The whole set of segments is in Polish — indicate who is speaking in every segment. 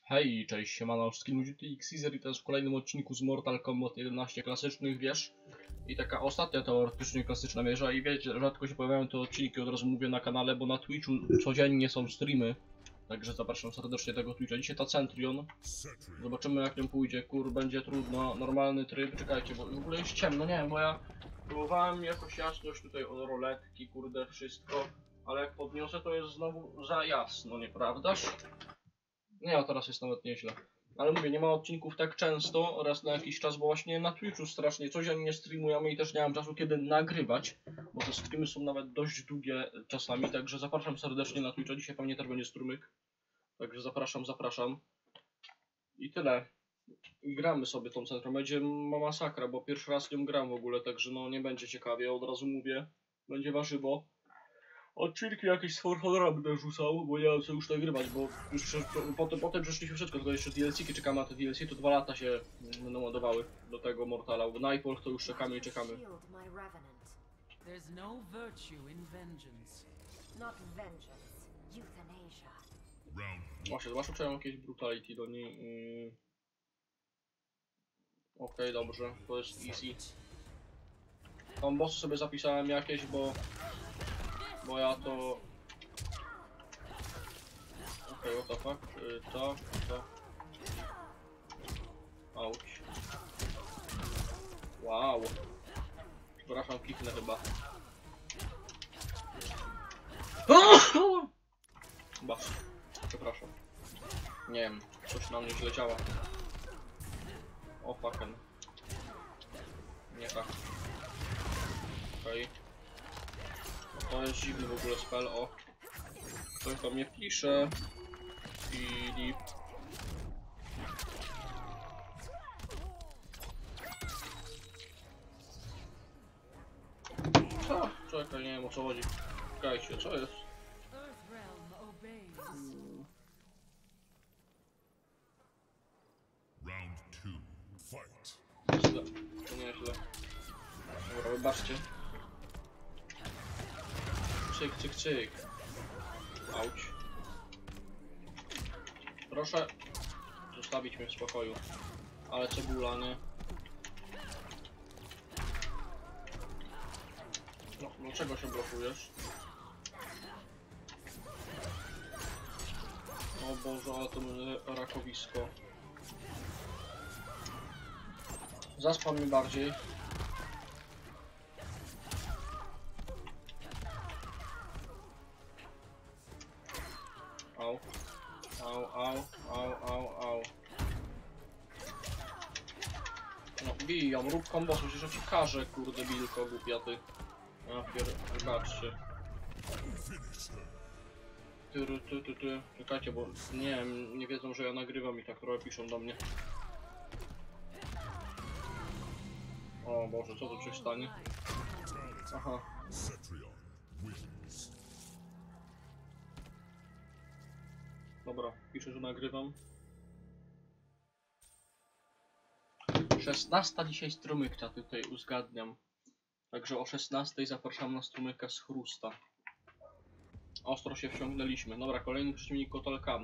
Speaker 1: Hej, cześć, siemano, wszystkim ludzi, to Xezer i to jest w kolejnym odcinku z Mortal Kombat 11 klasycznych wież. I taka ostatnia teoretycznie klasyczna wieża i wiecie, rzadko się pojawiają te odcinki, od razu mówię na kanale, bo na Twitchu codziennie są streamy. Także zapraszam serdecznie tego Twitcha. Dzisiaj ta Centurion. Zobaczymy jak nią pójdzie, będzie trudno, normalny tryb, czekajcie, bo w ogóle jest ciemno, nie wiem, bo ja próbowałem jakoś jasność tutaj od roletki, kurde, wszystko. Ale jak podniosę, to jest znowu za jasno, nieprawdaż? Nie, a teraz jest nawet nieźle. Ale mówię, nie ma odcinków tak często, raz na jakiś czas, bo właśnie na Twitchu strasznie codziennie streamujemy i też nie mam czasu kiedy nagrywać, bo te streamy są nawet dość długie czasami, także zapraszam serdecznie na Twitcha, dzisiaj pewnie też będzie strumyk. Także zapraszam. I tyle. I gramy sobie tą centrum, będzie masakra, bo pierwszy raz nią gram w ogóle, także no nie będzie ciekawie, od razu mówię, będzie warzywo. Odcinki jakieś z For Honora będę rzucał, bo nie mam co już nagrywać, bo już potem przeszliśmy wszystko, tylko jeszcze DLC-ki czekamy na te DLC, to 2 lata się będą ładowały do tego Mortala. Nightfall to już czekamy i czekamy. Właśnie, zobaczmy czy mam jakieś brutality do niej. Okej, dobrze, to jest easy. Tam bossy sobie zapisałem jakieś, bo ja to... Okej, what the fuck? To... Auć. Wow. Przepraszam, kiknę chyba. Chyba. Przepraszam. Nie wiem, coś na mnie źle działa. O fucking. Nie tak. Okej. To jest dziwny w ogóle spell, o. Ktoś do mnie pisze. Filip. Co? Czekaj, nie wiem o co chodzi. Czekajcie, co jest? Źle. To nie źle. Dobra, wybaczcie. Cyk. Auć. Proszę zostawić mnie w spokoju. Ale cebula, nie? No, dlaczego się blokujesz? O Boże, ale to będzie rakowisko. Zaspam mi bardziej. Au. No bijam, rób kombo, przecież ja ci każę, kurde bilko, głupia ty. Wybaczcie. Ty. Czekajcie, bo nie wiem, nie wiedzą, że ja nagrywam i tak trochę piszą do mnie. O Boże, co tu się stanie? Aha. Dobra, piszę, że nagrywam. 16 dzisiaj strumyka tutaj uzgadniam. Także o 16 zapraszam na strumyka z Chrusta. Ostro się wciągnęliśmy. Dobra, kolejny przeciwnik Kotal Kahn.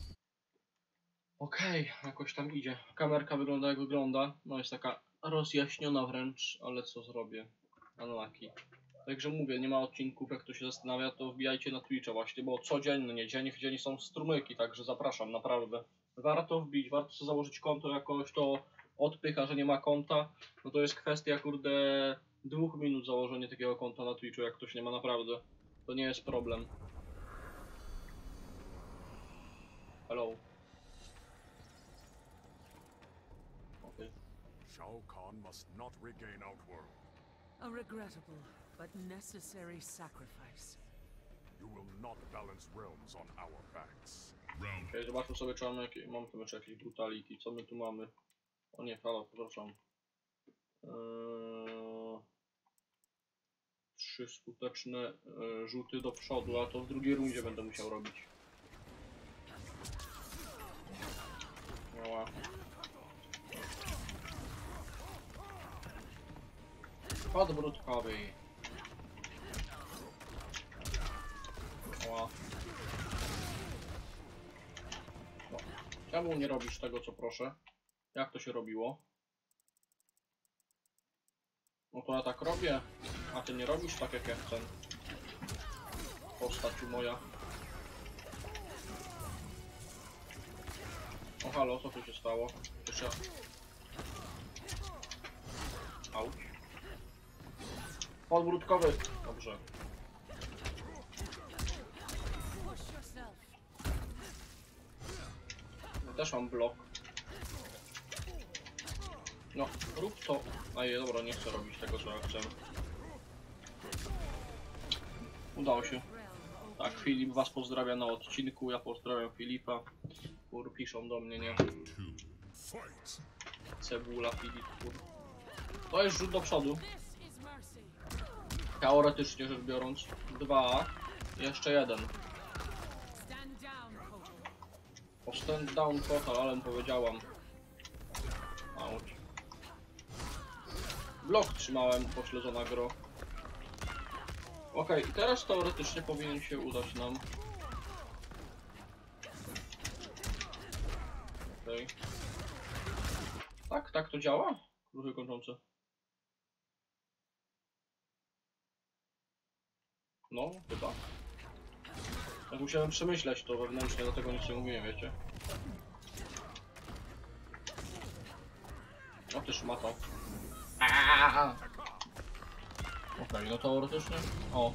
Speaker 1: Okej, jakoś tam idzie. Kamerka wygląda jak wygląda. No jest taka rozjaśniona wręcz, ale co zrobię? Unlucky. Także mówię, nie ma odcinków, jak ktoś się zastanawia, to wbijajcie na Twitcha właśnie, bo codziennie, dzień w dzień są strumyki, także zapraszam, naprawdę. Warto wbić, warto sobie założyć konto jakoś, to odpycha, że nie ma konta, no to jest kwestia, kurde, 2 minut założenie takiego konta na Twitchu, jak ktoś nie ma, naprawdę. To nie jest problem. Hello. Okay.
Speaker 2: Shao Kahn must not regain Outworld.
Speaker 3: A regrettable but necessary sacrifice.
Speaker 2: You will not balance realms on our backs.
Speaker 1: Okej, zobaczmy sobie, czy mamy tu jeszcze jakieś brutality. Co my tu mamy? O nie, halo, przepraszam. 3 skuteczne rzuty do przodu, a to w drugiej rundzie będę musiał robić. Mała. Podbródkowy. Mała. Czemu nie robisz tego, co proszę? Jak to się robiło? No to ja tak robię, a ty nie robisz tak, jak ja chcę. Postaciu moja. O halo, co tu się stało? Jeszcze... Auć. Podbródkowy! Dobrze.
Speaker 3: Push yourself.
Speaker 1: Ja też mam blok. No, rób to. A je, dobra, nie chcę robić tego, co ja chcę. Udało się. Tak, Filip was pozdrawia na odcinku, ja pozdrawiam Filipa. Kur, piszą do mnie, nie?
Speaker 2: Fight!
Speaker 1: Cebula, Filip, kur. To jest rzut do przodu.
Speaker 3: This is mercy.
Speaker 1: Teoretycznie rzecz biorąc. 2. Jeszcze jeden.
Speaker 3: Stand down, Kotal.
Speaker 1: O stand down total, ale powiedziałam. Auć. Blok trzymałem, pośledzona gro. Okej, i teraz teoretycznie powinien się udać nam. Okej. Tak, tak to działa? Ruchy kończące. No, chyba. Tak musiałem przemyśleć to wewnętrznie, dlatego nic nie mówiłem, wiecie. O ty szmato. Okej, no teoretycznie. O.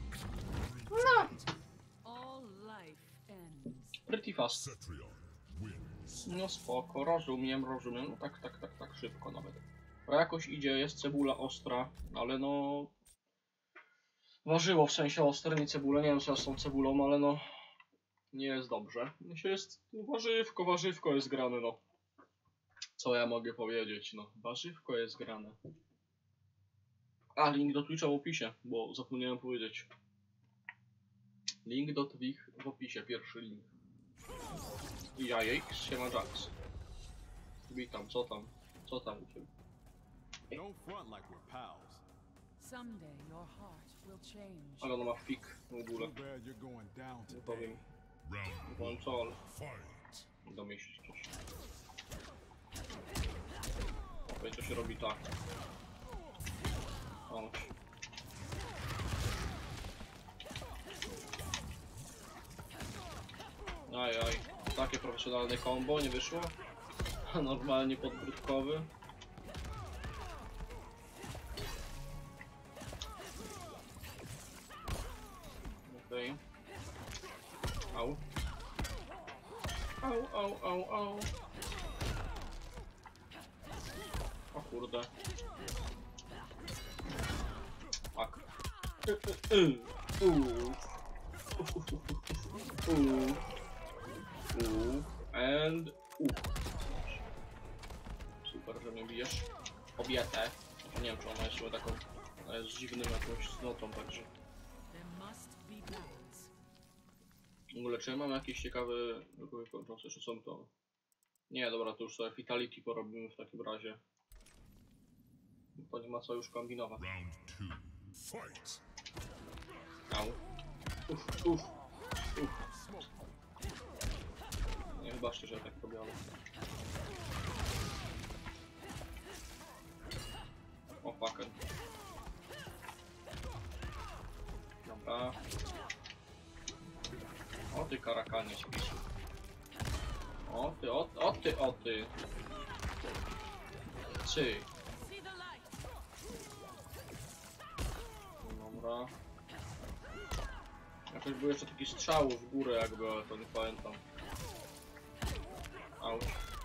Speaker 3: All life ends.
Speaker 1: Pretty fast.
Speaker 2: Cetrion wins.
Speaker 1: No spoko, rozumiem. No tak, szybko nawet. Dobra, jakoś idzie, jest cebula ostra, ale no... Warzyło, w sensie ostre, nie cebula, nie wiem co z tą cebulą, ale no... Nie jest dobrze. Myślę, jest warzywko jest grane, no. Co ja mogę powiedzieć, no. Warzywko jest grane. A, link do Twitcha w opisie, bo zapomniałem powiedzieć. Link do Twitch w opisie, pierwszy link. Jajek, siema Jax. Witam, co tam? Co tam u ciebie?
Speaker 4: Don't front like we're pals.
Speaker 3: Someday your heart will change.
Speaker 1: Ale ona ma fik w ogóle.
Speaker 4: Too bad you're going down
Speaker 1: Nie
Speaker 4: today.
Speaker 1: powiem. Nie
Speaker 2: Round
Speaker 1: powiem co, ale
Speaker 2: fight!
Speaker 1: domyślić się. Okej, to się robi tak. Chodź. Ajaj, takie profesjonalne combo nie wyszło. Normalnie podbródkowy. Okej. Au. Au. O kurde. Tak. And super, że mnie bijesz. Kobietę. Nie wiem, czy ona jest chyba taką... Ona jest dziwnym jakąś cnotą, także...
Speaker 3: There must be balance.
Speaker 1: W ogóle, czy ja mam jakieś ciekawe ruchy kończące, czy są to... Nie, dobra, to już sobie Fatality porobimy w takim razie. To nie ma co już kombinować.
Speaker 2: Round 2. Fight!
Speaker 1: Au. Uff. Nie, chyba szczerze, ja tak robię, ale... O, fucker. Dobra. O ty karakanie spisu. O ty. Cy.
Speaker 3: See the light.
Speaker 1: Dobra. Jakoś był jeszcze taki strzał w górę jakby, ale to nie pamiętam. Auć.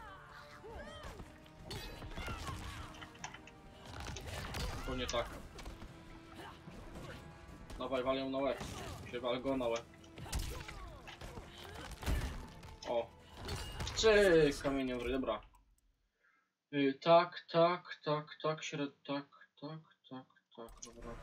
Speaker 1: To nie tak. Dawaj, wal ją na łeb. Wal go na łeb. O. Cyk, kamieniem w ryj, dobra. Tak, dobra.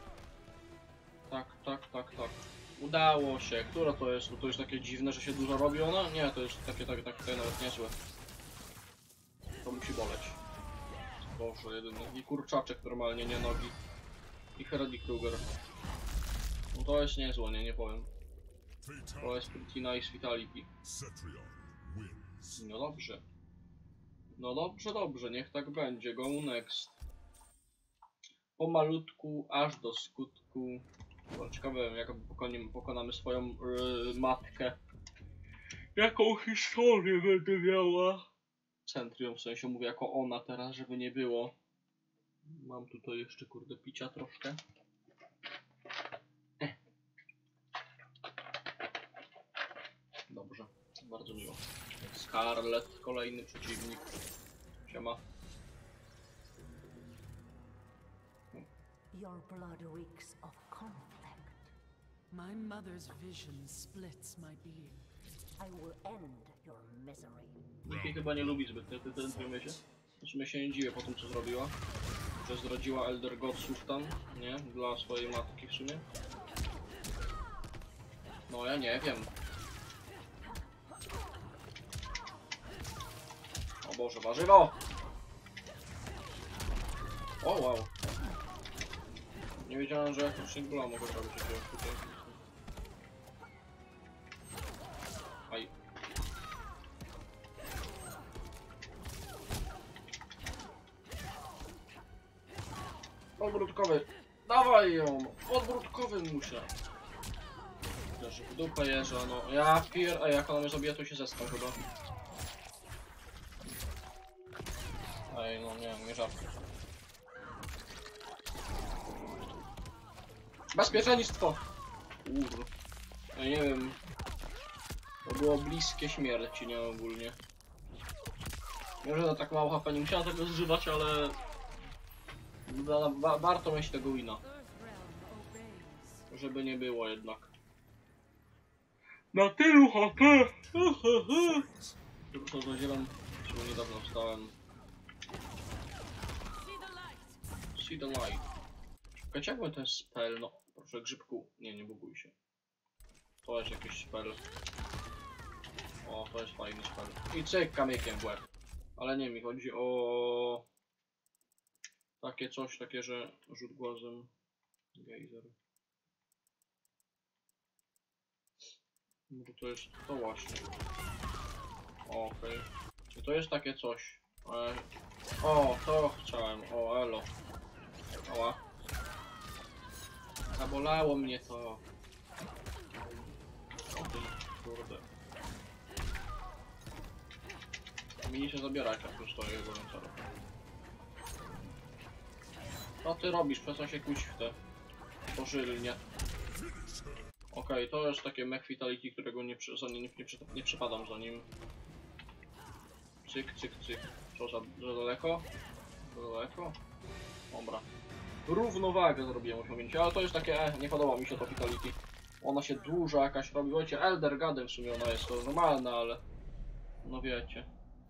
Speaker 1: Tak. Udało się. Która to jest? To jest takie dziwne, że się dużo robi ona? Nie, to jest takie nawet niezłe. To musi boleć. Boże, jeden i kurczaczek normalnie, nie nogi. I Freddy Krueger. No to jest niezłe, nie powiem. To jest pretty nice Fatality.
Speaker 2: Cetrion wins.
Speaker 1: No dobrze. No dobrze, dobrze, niech tak będzie. Go next. Pomalutku, aż do skutku. No, ciekawe, jak pokonamy swoją matkę. Jaką historię będę miała? Centrium, w sensie mówię jako ona teraz, żeby nie było. Mam tutaj jeszcze kurde picia troszkę. Dobrze, bardzo miło. Scarlet, kolejny przeciwnik. Siema.
Speaker 5: Your blood reeks of conflict.
Speaker 3: My mother's vision splits my being.
Speaker 5: I will end your misery.
Speaker 1: Nikt jej chyba nie lubi zbyt ten wiecie? W sumie się nie dziwię po tym co zrobiła. Że zdradziła Elder Godsów tam, nie? Dla swojej matki w sumie. No ja nie wiem. O Boże, warzywo! O wow. Nie wiedziałem, że jak rocznik Bula mogę robić jakiegoś tutaj. Aj. Odwrótkowy. Dawaj ją! Odwrótkowy muszę. Też w dupę jeżdżę, no. Ja a jak ona mnie zabija, to się zeskam chyba. Ej, no nie żartuję. Bezpieczeństwo! Ja nie wiem. To było bliskie śmierci, nie ogólnie. Wiem, że na tak mało HP nie musiałem tego zużywać, ale... warto mieć tego wina.
Speaker 3: Earthrealm obeys.
Speaker 1: Żeby nie było jednak. Na tylu HP! Tylko zadzielam, czemu niedawno wstałem.
Speaker 3: See the light.
Speaker 1: See the light. Czekajcie, jakby ten spell, no proszę grzybku. Nie buguj się. To jest jakiś spell. O, to jest fajny spell. I cyk kamykiem w łeb. Ale nie, mi chodzi o... takie coś, takie, że rzut głazem. Gejzer. Może to jest to właśnie. Okej. Czy to jest takie coś? O, to chciałem. O, elo. Oła. Zabolało mnie to. O ty, kurde. Mi się zabierać, jak tu stoję wolontarza. Co ty robisz? Przestań się kuć w te pożylnie. Okej, to jest takie mech vitality, którego nie przepadam za nim. Cyk, cyk, cyk. Co za daleko? Za daleko? Dobra. Równowagę zrobiłem osiągnięcie, ale to jest takie, nie podoba mi się to vitality. Ona się duża jakaś robi, wiecie, Elder Gadem w sumie ona jest, to normalne, ale... no wiecie.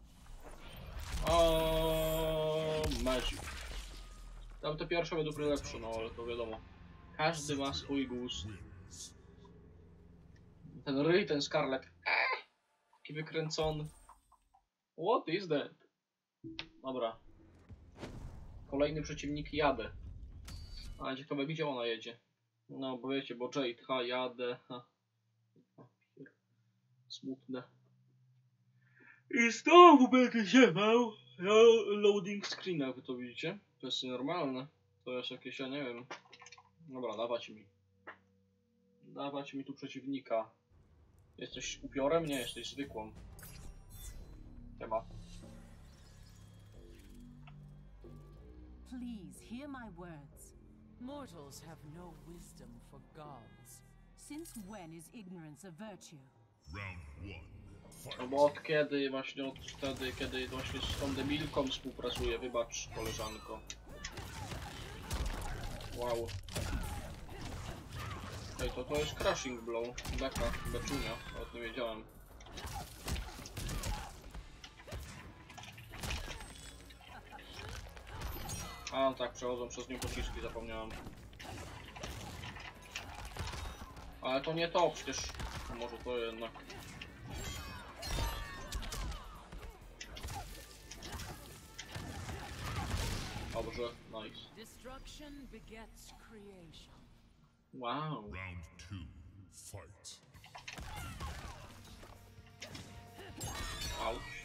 Speaker 1: Magic. Tam te pierwsze według mnie lepsze, no ale to wiadomo. Każdy ma swój gust. Ten ryj, ten Scarlet. Taki wykręcony. What is that? Dobra. Kolejny przeciwnik jadę. A ciekawe gdzie ona jedzie. No bo wiecie, bo Jade, jadę. Smutne. I znowu będę ziewał. Loading screen, jak wy to widzicie. To jest normalne. To jest jakieś, ja nie wiem. Dobra, dawać mi. Dawać mi tu przeciwnika. Jesteś upiorem? Nie, jesteś zwykłą. Temat.
Speaker 5: Please hear my words.
Speaker 3: Mortals have no wisdom for gods.
Speaker 5: Since when is ignorance a virtue?
Speaker 1: No bo od kiedy, właśnie od wtedy, kiedy właśnie z tą debilką współpracuję, wybacz koleżanko. Wow. Ej, to jest Crashing Blow. Beczunia, nawet nie wiedziałem. A tak, przechodzą przez nią pociski, zapomniałem. Ale to nie to, przecież... No może to jednak... Dobrze, nice.
Speaker 3: Destruction begets creation.
Speaker 1: Wow.
Speaker 2: Round 2. Fight.
Speaker 1: Ouch.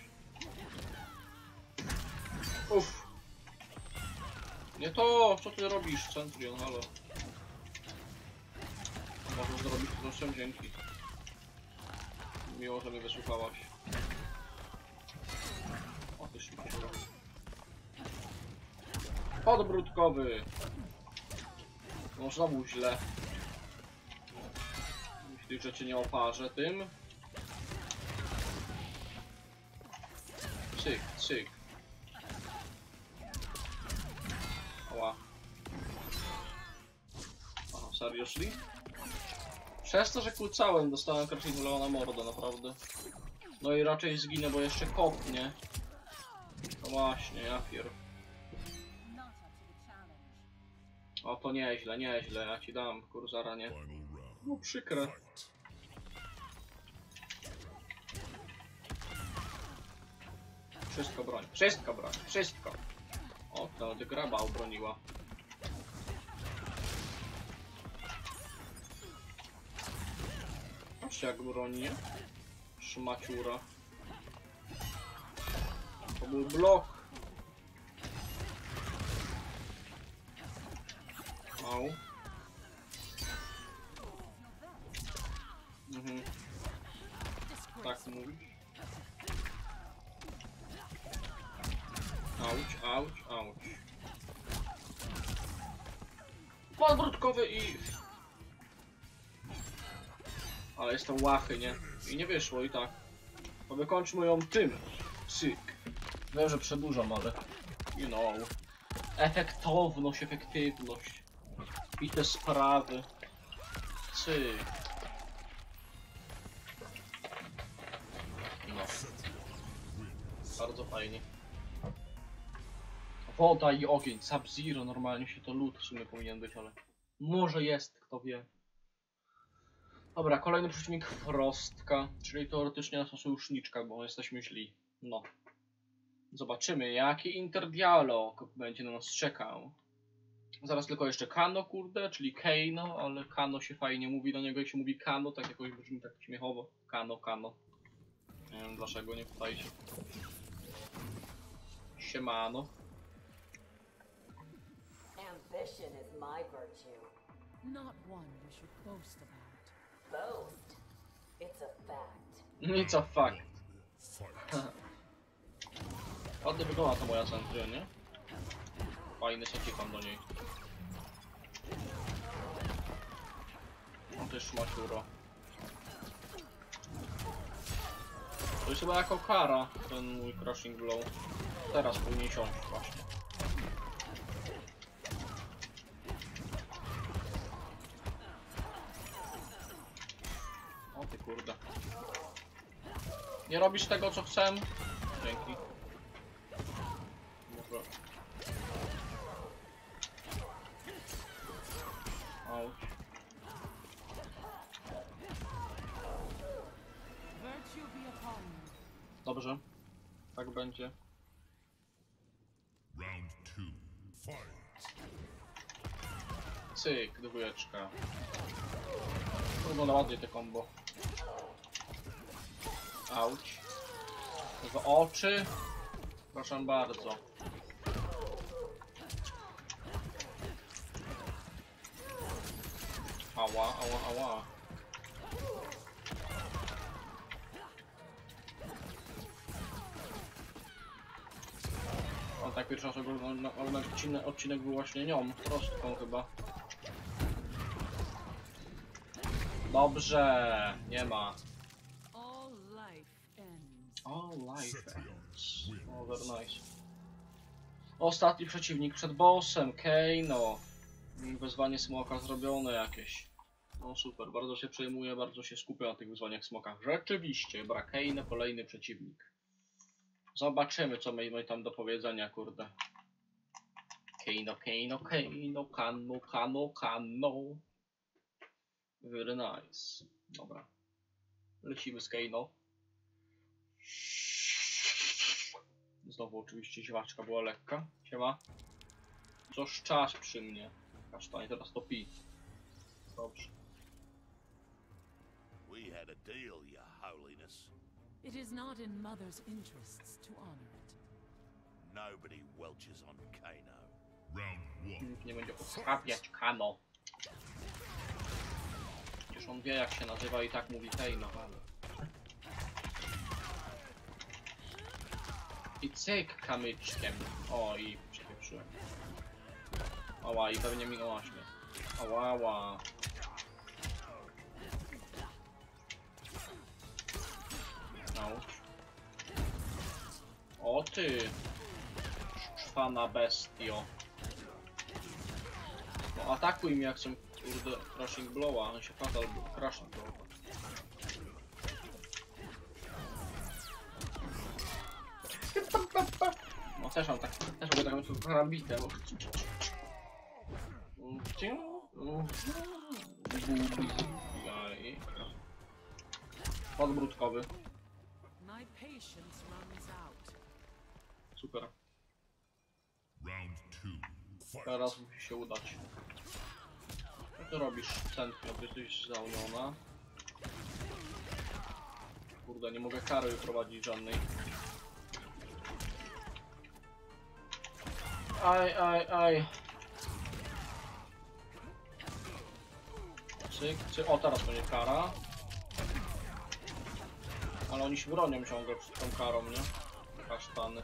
Speaker 1: Uff. Nie to! Co ty robisz, Centurion? Halo. Możesz zrobić proszę, dzięki. Miło, że mnie wysłuchałaś. O, ty szybko. Podbródkowy! No znowu źle. Myślisz, że cię nie oparzę tym? Cyk, cyk. Ała. Aha, seriously? Przez to, że kłócałem, dostałem krasnodula na mordę, naprawdę. No i raczej zginę, bo jeszcze kopnie. No właśnie, ja pier...
Speaker 5: Not up to the challenge.
Speaker 1: O, to nieźle, nieźle, ja ci dam, kurzara, nie?
Speaker 2: Final round.
Speaker 1: No przykre.
Speaker 2: Fight.
Speaker 1: Wszystko broń, wszystko broń, wszystko. O, to ty graba obroniła. Patrzcie jak broni, nie? Szmaciura. To był blok. Au. Mhm. Tak mówisz? Auć, auć, auć. Podbródkowy i... Ale jest to łachy, nie? I nie wyszło i tak. To wykończmy ją tym. Cyk. Wiem, że przedłużam, ale... You know. Efektowność, efektywność. I te sprawy. Cyk. No. Bardzo fajnie. Woda i ogień, Sub-Zero, normalnie się to lód w sumie powinien być, ale może jest, kto wie. Dobra, kolejny przeciwnik Frostka, czyli teoretycznie nasza sojuszniczka, bo jesteśmy źli. No. Zobaczymy, jaki interdialog będzie na nas czekał. Zaraz tylko jeszcze Kano, kurde, czyli Keino, ale Kano się fajnie mówi do niego, jak się mówi Kano, tak jakoś brzmi tak śmiechowo. Kano, Kano. Nie wiem dlaczego, nie pytajcie. Siemano.
Speaker 5: Ambition is my virtue.
Speaker 3: Not one you should boast about.
Speaker 5: Boast. It's a fact.
Speaker 1: Nic a fakt.
Speaker 2: Fight.
Speaker 1: Ładnie wygląda ta moja Centurion, nie? Fajny sekikam do niej. O ty szmaciuro. To jest chyba jako kara, ten mój crushing blow. Teraz powinien siąść właśnie. O ty kurde. Nie robisz tego co chcę? Dzięki. Może... Auć.
Speaker 3: Virtue be upon you.
Speaker 1: Dobrze. Tak będzie.
Speaker 2: Round 2. Fight.
Speaker 1: Cyk, dwójeczka. Wygląda ładnie te combo. Auć. W oczy. Proszę bardzo. Ała, ała, ała. O, tak pierwszy raz oglądam odcinek był właśnie nią, prostką chyba. Dobrze, nie ma.
Speaker 3: All life ends.
Speaker 1: All life ends. Oh, very nice. Ostatni przeciwnik przed bossem, Keino. Wyzwanie smoka zrobione jakieś. No super, bardzo się przejmuję, bardzo się skupię na tych wyzwaniach smokach. Rzeczywiście, Keino, kolejny przeciwnik. Zobaczymy, co mamy tam do powiedzenia, kurde. Keino, Keino, Keino, Kano, Kano, Kano. Very nice. Dobra. Lecimy z Keino. Znowu oczywiście ziewaczka była lekka. Siema. Coż czas przy mnie. Kasztanie, teraz to pi. Dobrze.
Speaker 6: We had a deal, Your Holiness.
Speaker 3: It is not in Mother's interests to honor it.
Speaker 2: Nobody welches on Kano.
Speaker 1: Nikt nie będzie pochrapiać Kano. Przecież on wie jak się nazywa i tak mówi Kano. I cyk kamyczkiem. O i przepieprzyłem. Ała i pewnie minęłaś mnie. Ała. Auć. O ty! Szwana bestio. No atakuj mnie jak chcę, kurde, Crushing Blowa, on się fatal Crushing Blow. No też mam tak, też mogę taką tu karambitę, bo... Podbródkowy.
Speaker 3: My patience runs out.
Speaker 1: Super. Teraz musi się udać. Co ty robisz, Centrio? Ty jesteś zauniona. Kurde, nie mogę kary prowadzić żadnej. Aj. Cyk. O, teraz będzie kara. Ale oni się bronią ciągle przed tą karą, nie? Kasztany.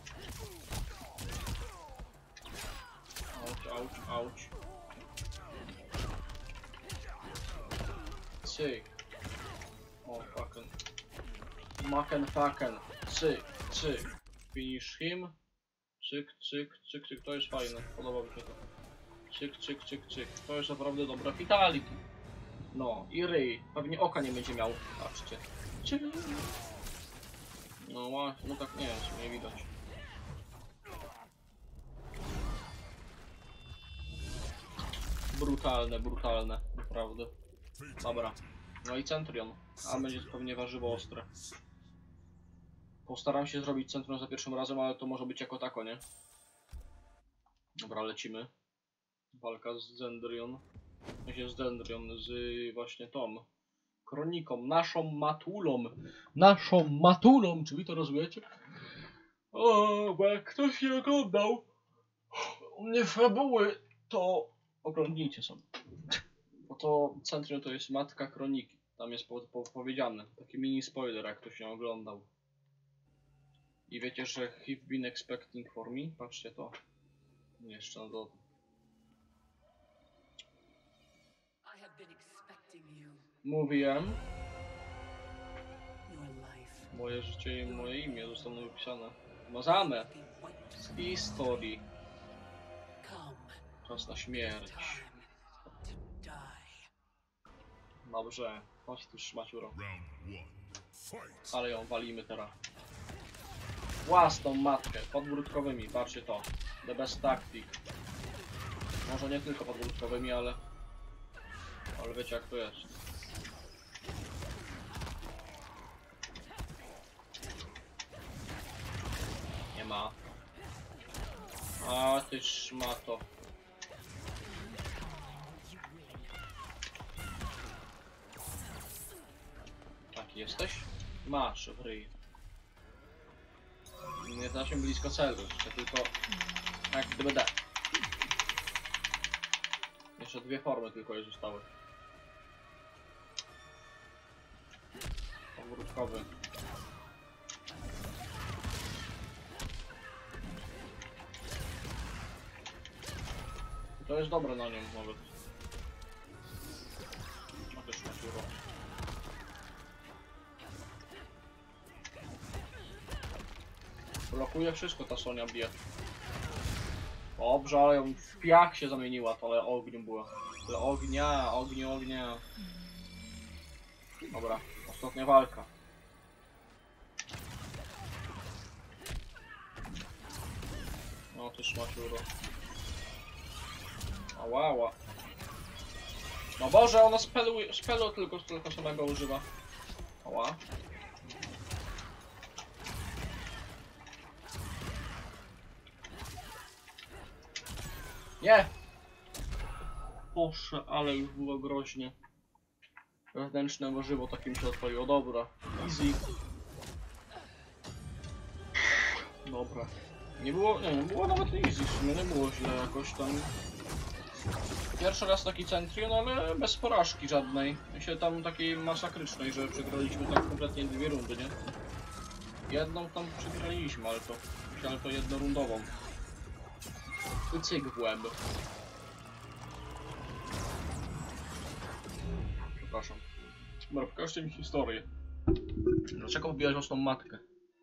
Speaker 1: Auć. Cyk. O, fucking. Fucking. Cyk. Finish him. Cyk. To jest fajne. Podoba mi się to. Cyk. To jest naprawdę dobre fatality. No i ryj. Pewnie oka nie będzie miał. Patrzcie. No właśnie, no tak nie jest, nie widać. Brutalne, naprawdę. Dobra. No i Centurion. A będzie to pewnie warzywo ostre. Postaram się zrobić Centurion za pierwszym razem, ale to może być jako tako, nie? Dobra, lecimy. Walka z Zendrion. Z właśnie tą Kroniką, naszą matulą, czy wy to rozumiecie? O, bo jak ktoś nie oglądał u mnie fabuły, to oglądnijcie sobie. Bo to Centurion to jest matka Kroniki. Tam jest powiedziane. Taki mini spoiler, jak ktoś nie oglądał. I wiecie, że have been expecting for me? Patrzcie to. Jeszcze na dole.
Speaker 3: I have been expecting you.
Speaker 1: Mówiłem.
Speaker 3: Your life.
Speaker 1: Moje życie i moje imię zostaną wypisane. Mazane z historii.
Speaker 3: Come.
Speaker 1: Czas na śmierć.
Speaker 3: Time to die.
Speaker 1: Dobrze, chodź tu szmaciuro.
Speaker 2: Fight!
Speaker 1: Ale ją walimy teraz. Własną matkę, podbródkowymi, patrzcie to. The best tactic. Może nie tylko podbródkowymi, ale wiecie jak to jest. Nie ma. A ty szmato. Taki jesteś? Masz w ryj. Nie da się blisko celu, jeszcze tylko jak gdyby da. Jeszcze dwie formy tylko je zostały. Ogródkowy. To jest dobre na nią nawet. No też na pióro. Blokuje wszystko, ta Sonia bije. Dobrze, ale ją w piach się zamieniła, to ale ogniu było. Tyle ognia. Dobra, ostatnia walka. No ty szmaciuro. Ała. No Boże, ona spelu tylko samego używa. Ała. Nie! Boże, ale już było groźnie. Wewnętrzne warzywo takim się odpaliło. Dobra, easy. Dobra. Nie było nawet easy w sumie, nie było źle jakoś tam. Pierwszy raz taki Centrion, ale bez porażki żadnej. Myślę tam takiej masakrycznej, że przegraliśmy tam kompletnie 2 rundy, nie? Jedną tam przegraliśmy, ale to myślałem, że to jednorundową. I cyk w łeb. Przepraszam. Dobra, pokażcie mi historię. Dlaczego wbijasz własną matkę?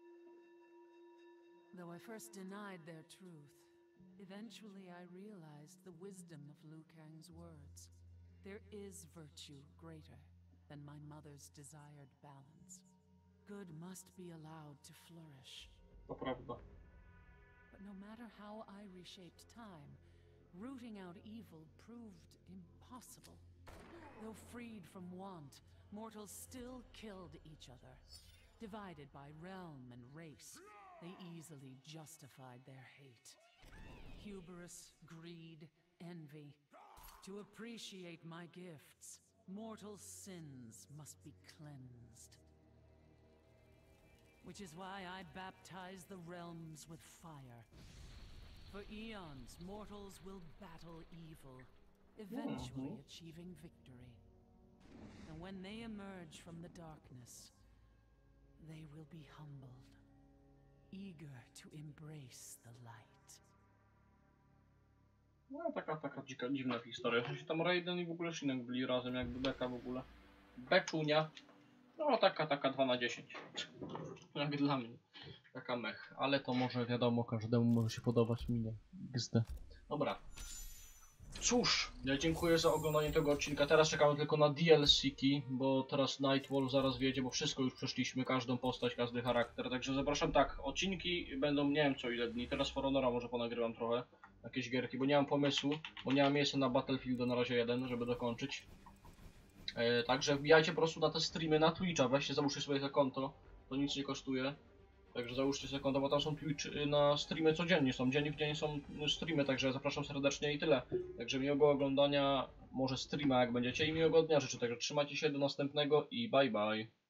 Speaker 3: Though I first denied their truth, eventually I realized the wisdom of Liu Kang's words. There is virtue greater than my mother's desired balance. Good must be allowed to flourish.
Speaker 1: To prawda.
Speaker 3: But no matter how I reshaped time, rooting out evil proved impossible. Though freed from want, mortals still killed each other. Divided by realm and race, they easily justified their hate. Hubris, greed, envy. To appreciate my gifts, mortal sins must be cleansed. Which is why I baptize the realms with fire. For eons, mortals will battle evil, eventually achieving victory. And when they emerge from the darkness, they will be humbled, eager to embrace the light.
Speaker 1: No taka dziwna historia. W sensie tam Raiden i w ogóle Shinek byli razem, jakby beka w ogóle. Beczunia. No taka 2 na 10. Jak dla mnie. Taka mech. Ale to może wiadomo, każdemu może się podobać, mi nie. XD. Dobra. Cóż, ja dziękuję za oglądanie tego odcinka. Teraz czekamy tylko na DLC-ki, bo teraz Nightwolf zaraz wiedzie, bo wszystko już przeszliśmy, każdą postać, każdy charakter. Także zapraszam tak, odcinki będą nie wiem co ile dni. Teraz For Honora może ponagrywam trochę, jakieś gierki, bo nie mam pomysłu, bo nie mam miejsca na Battlefield na razie 1, żeby dokończyć. Także wbijajcie po prostu na te streamy na Twitcha, weźcie, załóżcie sobie to konto, to nic nie kosztuje. Także załóżcie sobie konto, bo tam są Twitch na streamy codziennie, dzień w dzień są streamy, także zapraszam serdecznie i tyle. Także miłego oglądania, może streama jak będziecie i miłego dnia życzę, także trzymajcie się, do następnego i bye bye.